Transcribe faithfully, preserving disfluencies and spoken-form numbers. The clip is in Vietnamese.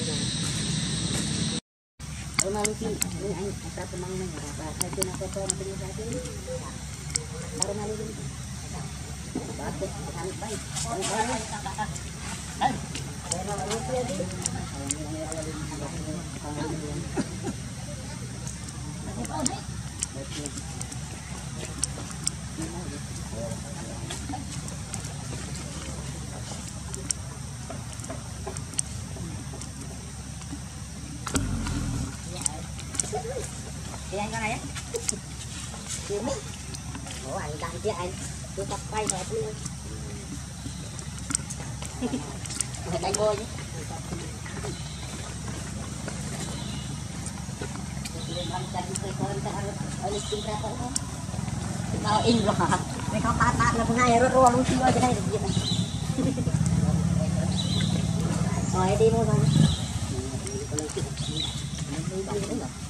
Rumah lucu, ini anh kita tenang nih, apa? Saya nak foto nanti saya ini. Baru malu ini. Bagus, santai. Hai. Saya mau lucu lagi. Thì anh có này á. Ủa anh căng chứ anh. Tôi tập quay đẹp luôn. Phải đánh vô chứ. Kalau in loh, mereka patah lah punya air ruang lucu aja nih gitu. Oh ini mau mana?